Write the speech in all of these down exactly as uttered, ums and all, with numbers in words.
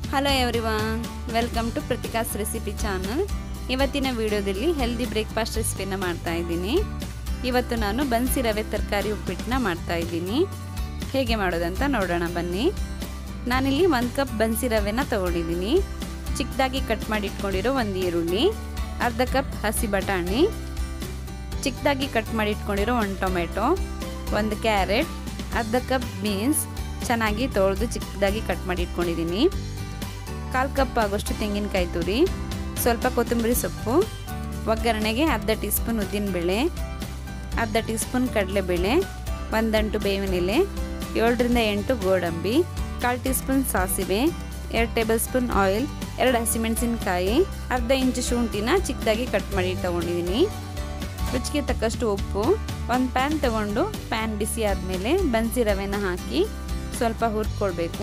Hello everyone, welcome to Pratika's recipe channel. ಇವತ್ತಿನ ವಿಡಿಯೋದಲ್ಲಿ healthy breakfast ರೆಸಿಪಿನ ಮಾಡ್ತಾ ಇದ್ದೀನಿ. ಇವತ್ತು ನಾನು ಬನ್ಸಿ ರವೆ ತರಕಾರಿ ಉಪ್ಪಿಟ್ಟನ್ನ ಮಾಡ್ತಾ ಇದ್ದೀನಿ. ಹೇಗೆ ಮಾಡೋದಂತ ನೋಡೋಣ ಬನ್ನಿ. ನಾನಿಲ್ಲಿ ಒಂದು ಕಪ್ ಬನ್ಸಿ ರವೆನ ತಗೊಂಡಿದ್ದೀನಿ. ಚಿಕ್ಕದಾಗಿ ಕಟ್ ಮಾಡಿ ಇಟ್ಕೊಂಡಿರೋ ಒಂದು ಈರುಳ್ಳಿ, ಅರ್ಧ ಕಪ್ ಹಸಿ ಬಟಾಣಿ, ಚಿಕ್ಕದಾಗಿ ಕಟ್ ಮಾಡಿ ಇಟ್ಕೊಂಡಿರೋ ಒಂದು ಟೊಮೆಟೊ, ಒಂದು ಕ್ಯಾರೆಟ್, ಅರ್ಧ ಕಪ್ ಬೀನ್ಸ್ ಚೆನ್ನಾಗಿ ತೊಳೆದು ಚಿಕ್ಕದಾಗಿ ಕಟ್ ಮಾಡಿ ಇಟ್ಕೊಂಡಿದ್ದೀನಿ, ಕಾಲು ಕಪ್ ಆಗೋಷ್ಟು ತೆಂಗಿನಕಾಯಿ ತುರಿ, ಸ್ವಲ್ಪ ಕೊತ್ತಂಬರಿ ಸೊಪ್ಪು, ಒಗ್ಗರಣೆಗೆ ಅರ್ಧ ಟೀ ಸ್ಪೂನ್ ಉದ್ದಿನಬೇಳೆ, ಅರ್ಧ ಟೀ ಸ್ಪೂನ್ ಕಡಲೆಬೇಳೆ, ಒಂದಂಟು ಬೇವಿನ ಎಲೆ, ಏಳರಿಂದ ಎಂಟು ಗೋಡಂಬಿ, ಕಾಲು ಟೀ ಸ್ಪೂನ್ ಸಾಸಿವೆ, ಎರಡು ಟೇಬಲ್ ಸ್ಪೂನ್ ಆಯಿಲ್, ಎರಡು ಹಸಿಮೆಣಸಿನಕಾಯಿ, ಅರ್ಧ ಇಂಚು ಶುಂಠಿನ ಚಿಕ್ಕದಾಗಿ ಕಟ್ ಮಾಡಿ ತಗೊಂಡಿದ್ದೀನಿ, ರುಚಿಗೆ ತಕ್ಕಷ್ಟು ಉಪ್ಪು. ಒಂದು ಪ್ಯಾನ್ ತಗೊಂಡು ಪ್ಯಾನ್ ಬಿಸಿ ಆದಮೇಲೆ ಬನ್ಸಿ ರವೆನ ಹಾಕಿ ಸ್ವಲ್ಪ ಹುರ್ಕೊಳ್ಬೇಕು.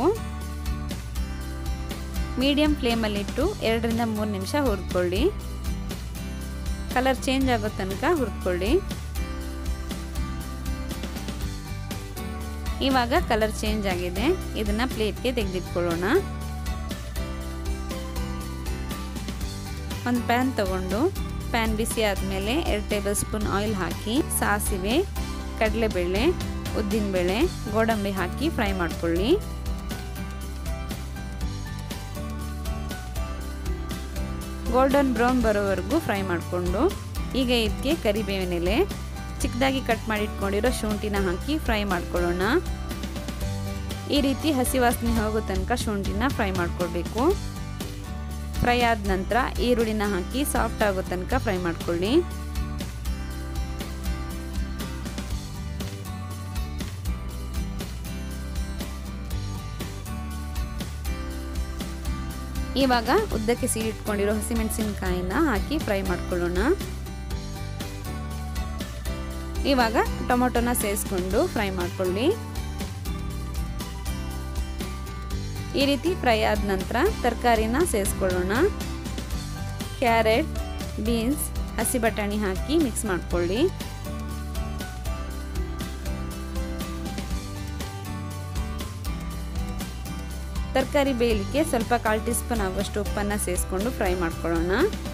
ಮೀಡಿಯಂ ಫ್ಲೇಮಲ್ಲಿಟ್ಟು ಎರಡರಿಂದ ಮೂರು ನಿಮಿಷ ಹುರ್ಕೊಳ್ಳಿ. ಕಲರ್ ಚೇಂಜ್ ಆಗೋ ತನಕ ಹುರ್ಕೊಳ್ಳಿ. ಇವಾಗ ಕಲರ್ ಚೇಂಜ್ ಆಗಿದೆ. ಇದನ್ನ ಪ್ಲೇಟ್ಗೆ ತೆಗೆದಿಟ್ಕೊಳ್ಳೋಣ. ಒಂದು ಪ್ಯಾನ್ ತಗೊಂಡು ಪ್ಯಾನ್ ಬಿಸಿ ಆದಮೇಲೆ ಎರಡು ಟೇಬಲ್ ಸ್ಪೂನ್ ಆಯಿಲ್ ಹಾಕಿ ಸಾಸಿವೆ, ಕಡಲೆಬೇಳೆ, ಉದ್ದಿನಬೇಳೆ, ಗೋಡಂಬಿ ಹಾಕಿ ಫ್ರೈ ಮಾಡ್ಕೊಳ್ಳಿ. ಗೋಲ್ಡನ್ ಬ್ರೌನ್ ಬರೋವರೆಗೂ ಫ್ರೈ ಮಾಡಿಕೊಂಡು ಈಗ ಇದಕ್ಕೆ ಕರಿಬೇವಿನ ಎಲೆ, ಚಿಕ್ಕದಾಗಿ ಕಟ್ ಮಾಡಿ ಇಟ್ಕೊಂಡಿರೋ ಶುಂಠಿನ ಹಾಕಿ ಫ್ರೈ ಮಾಡ್ಕೊಳ್ಳೋಣ. ಈ ರೀತಿ ಹಸಿ ವಾಸನೆ ಹೋಗೋ ತನಕ ಶುಂಠಿನ ಫ್ರೈ ಮಾಡ್ಕೊಳ್ಬೇಕು. ಫ್ರೈ ಆದ ನಂತರ ಈರುಳ್ಳಿನ ಹಾಕಿ ಸಾಫ್ಟ್ ಆಗೋ ತನಕ ಫ್ರೈ ಮಾಡ್ಕೊಳ್ಳಿ. ಇವಾಗ ಉದ್ದಕ್ಕೆ ಸೀಳಿಟ್ಕೊಂಡಿರೋ ಹಸಿಮೆಣಸಿನಕಾಯಿನ ಹಾಕಿ ಫ್ರೈ ಮಾಡ್ಕೊಳ್ಳೋಣ. ಇವಾಗ ಟೊಮೊಟೊನ ಸೇರಿಸ್ಕೊಂಡು ಫ್ರೈ ಮಾಡ್ಕೊಳ್ಳಿ. ಈ ರೀತಿ ಫ್ರೈ ಆದ ನಂತರ ತರಕಾರಿನ ಸೇರಿಸ್ಕೊಳ್ಳೋಣ. ಕ್ಯಾರೆಟ್, ಬೀನ್ಸ್, ಹಸಿ ಬಟಾಣಿ ಹಾಕಿ ಮಿಕ್ಸ್ ಮಾಡ್ಕೊಳ್ಳಿ. ತರಕಾರಿ ಬೇಯಲಿಕ್ಕೆ ಸ್ವಲ್ಪ ಕಾಲು ಟೀ ಸ್ಪೂನ್ ಆಗುವಷ್ಟು ಉಪ್ಪನ್ನು ಸೇರಿಸ್ಕೊಂಡು ಫ್ರೈ ಮಾಡ್ಕೊಳ್ಳೋಣ.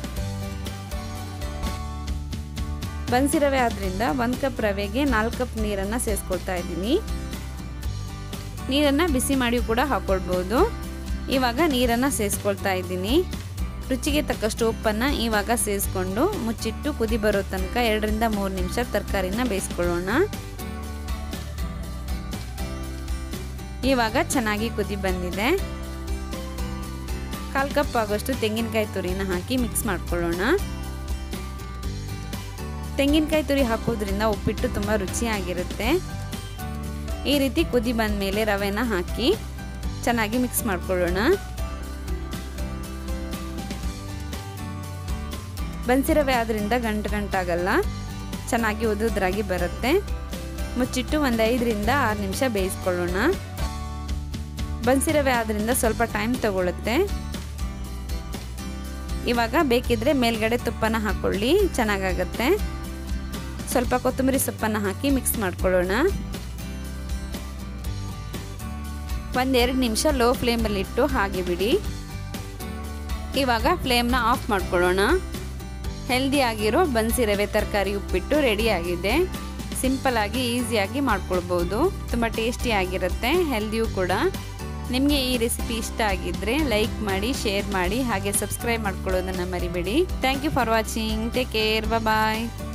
ಬನ್ಸಿ ರವೆ ಆದ್ರಿಂದ ಒಂದು ಕಪ್ ರವೆಗೆ ನಾಲ್ಕು ಕಪ್ ನೀರನ್ನು ಸೇರಿಸ್ಕೊಳ್ತಾ ಇದ್ದೀನಿ. ನೀರನ್ನು ಬಿಸಿ ಮಾಡಿ ಕೂಡ ಹಾಕೊಳ್ಬೋದು. ಇವಾಗ ನೀರನ್ನು ಸೇರಿಸ್ಕೊಳ್ತಾ ಇದ್ದೀನಿ. ರುಚಿಗೆ ತಕ್ಕಷ್ಟು ಉಪ್ಪನ್ನು ಇವಾಗ ಸೇರಿಸ್ಕೊಂಡು ಮುಚ್ಚಿಟ್ಟು ಕುದಿ ಬರೋ ತನಕ ಎರಡರಿಂದ ಮೂರು ನಿಮಿಷ ತರಕಾರಿನ ಬೇಯಿಸ್ಕೊಳ್ಳೋಣ. ಇವಾಗ ಚೆನ್ನಾಗಿ ಕುದಿ ಬಂದಿದೆ. ಕಾಲು ಕಪ್ ಆಗೋಷ್ಟು ತೆಂಗಿನಕಾಯಿ ತುರಿನ ಹಾಕಿ ಮಿಕ್ಸ್ ಮಾಡ್ಕೊಳ್ಳೋಣ. ತೆಂಗಿನಕಾಯಿ ತುರಿ ಹಾಕೋದ್ರಿಂದ ಉಪ್ಪಿಟ್ಟು ತುಂಬ ರುಚಿಯಾಗಿರುತ್ತೆ. ಈ ರೀತಿ ಕುದಿ ಬಂದ ಮೇಲೆ ರವೆನ ಹಾಕಿ ಚೆನ್ನಾಗಿ ಮಿಕ್ಸ್ ಮಾಡ್ಕೊಳ್ಳೋಣ. ಬನ್ಸಿ ರವೆ ಆದ್ರಿಂದ ಗಂಟು ಗಂಟಾಗಲ್ಲ, ಚೆನ್ನಾಗಿ ಉದುದ್ರಾಗಿ ಬರುತ್ತೆ. ಮುಚ್ಚಿಟ್ಟು ಒಂದು ಐದರಿಂದ ಆರು ನಿಮಿಷ ಬೇಯಿಸ್ಕೊಳ್ಳೋಣ. ಬನ್ಸಿ ರವೆ ಆದ್ರಿಂದ ಸ್ವಲ್ಪ ಟೈಮ್ ತಗೊಳುತ್ತೆ. ಇವಾಗ ಬೇಕಿದ್ರೆ ಮೇಲ್ಗಡೆ ತುಪ್ಪನ ಹಾಕೊಳ್ಳಿ, ಚೆನ್ನಾಗಾಗತ್ತೆ. ಸ್ವಲ್ಪ ಕೊತ್ತಂಬರಿ ಸೊಪ್ಪನ್ನು ಹಾಕಿ ಮಿಕ್ಸ್ ಮಾಡ್ಕೊಳ್ಳೋಣ. ಒಂದೆರಡು ನಿಮಿಷ ಲೋ ಫ್ಲೇಮಲ್ಲಿಟ್ಟು ಹಾಗೆ ಬಿಡಿ. ಇವಾಗ ಫ್ಲೇಮ್ನ ಆಫ್ ಮಾಡ್ಕೊಳ್ಳೋಣ. ಹೆಲ್ದಿ ಆಗಿರೋ ಬನ್ಸಿ ರವೆ ತರಕಾರಿ ಉಪ್ಪಿಟ್ಟು ರೆಡಿ ಆಗಿದೆ. ಸಿಂಪಲ್ ಆಗಿ ಈಸಿಯಾಗಿ ಮಾಡ್ಕೊಳ್ಬೋದು. ತುಂಬ ಟೇಸ್ಟಿ ಆಗಿರುತ್ತೆ, ಹೆಲ್ದಿಯೂ ಕೂಡ. ನಿಮಗೆ ಈ ರೆಸಿಪಿ ಇಷ್ಟ ಆಗಿದ್ದರೆ ಲೈಕ್ ಮಾಡಿ, ಶೇರ್ ಮಾಡಿ, ಹಾಗೆ ಸಬ್ಸ್ಕ್ರೈಬ್ ಮಾಡ್ಕೊಳ್ಳೋದನ್ನು ಮರಿಬೇಡಿ. Thank you for watching. Take care. Bye.